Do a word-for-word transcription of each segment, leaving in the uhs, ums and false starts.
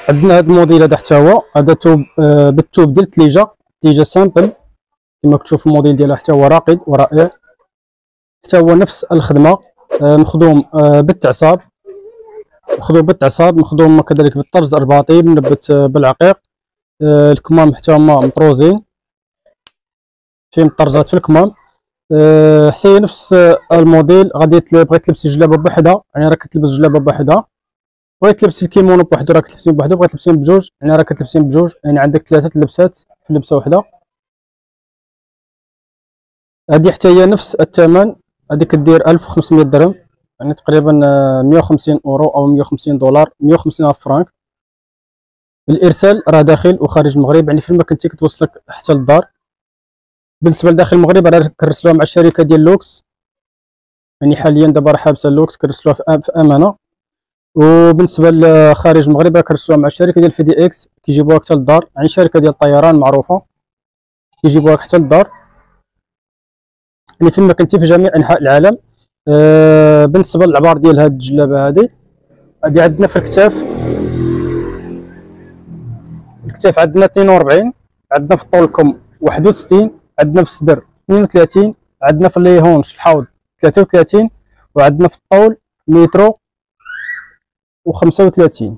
عندنا هذا الموديل هذا حتى هو، هذا توب آه بالتوب ديال الثليجه، الثليجه سامبل كما كتشوف الموديل ديالها حتى هو راقي ورائع، حتى هو نفس الخدمه آه مخدوم آه بالتعصاب، مخدوم بالتعصاب، مخدوم كذلك بالطرز الرباطي منبت آه بالعقيق. آه الكمام حتى هما مطروزين، فيه مطرزات في الكمام. أه حتى هي نفس الموديل. غادي بغيت تلبسي الجلابه بوحدها يعني راه كتلبس الجلابه بوحدها، بغيت تلبسي الكيمونو بوحدو راه كتلبسيه بوحدو، بغيت تلبسيهم بجوج يعني راه كتلبسيهم بجوج، يعني عندك ثلاثه لبسات في لبسه وحده. هذه حتى هي نفس الثمن، هذه كدير ألف وخمسمية درهم يعني تقريبا مية وخمسين اورو او مية وخمسين دولار، مية وخمسين الف فرانك. الارسال راه داخل وخارج المغرب، يعني فين ما كنتي كتوصلك حتى للدار. بالنسبه لداخل المغرب راه كنرسلوها مع الشركه ديال لوكس، يعني حاليا دابا راه حابسه لوكس كنرسلوها في امانه. وبالنسبه لخارج المغرب راه كنرسلوها مع الشركه ديال فيدي اكس كيجيبوها حتى للدار، يعني شركه ديال الطيران معروفه كيجيبوها حتى للدار، يعني فين ما كنتي في جميع انحاء العالم. أه بالنسبه للعبار ديال هاد الجلابه هادي، هادي عندنا في الكتاف، الكتاف عندنا اثنين وأربعين، عندنا في الطول الكم واحد وستين، عندنا في الصدر اثنين وثلاثين، عندنا في اللي هونش الحوض ثلاثة وثلاثين، وعندنا في الطول مترو وخمسة وثلاثين.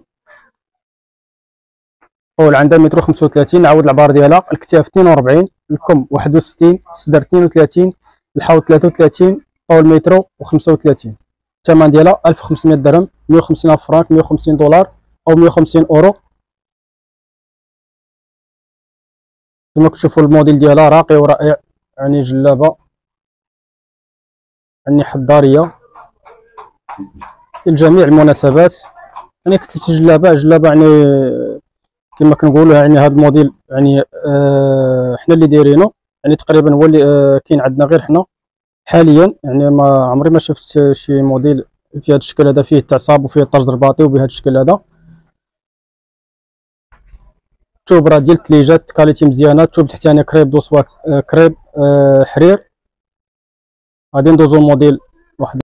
الطول عندها مترو خمسة وثلاثين. نعاود العبار ديالها، الكتاف اثنين وأربعين، الكم واحد وستين، الصدر اثنين وثلاثين، الحوض ثلاثة وثلاثين، طول مترو وخمسة وثلاثين. الثمن ديالها ألف وخمسمية درهم، مية وخمسين الف فرانك، مية وخمسين دولار او مية وخمسين اورو. كما كتشوفوا الموديل ديالها راقي ورائع، يعني جلابه يعني حضاريه لجميع المناسبات. يعني كتلبسي جلابه جلابه يعني كما كنقولوا، يعني هذا الموديل يعني آه حنا اللي دايرينه، يعني تقريبا هو اللي آه كاين عندنا غير حنا حاليا. يعني ما عمري ما شفت شي موديل في هذا الشكل هذا، فيه التعصاب وفيه الطرز الرباطي وبهذا الشكل هذا. الثوب راه ديال الثليجات، كاليتي مزيانه. الثوب تحتاني كريب دوسوا، كريب آه حرير. غادي ندوزو موديل واحد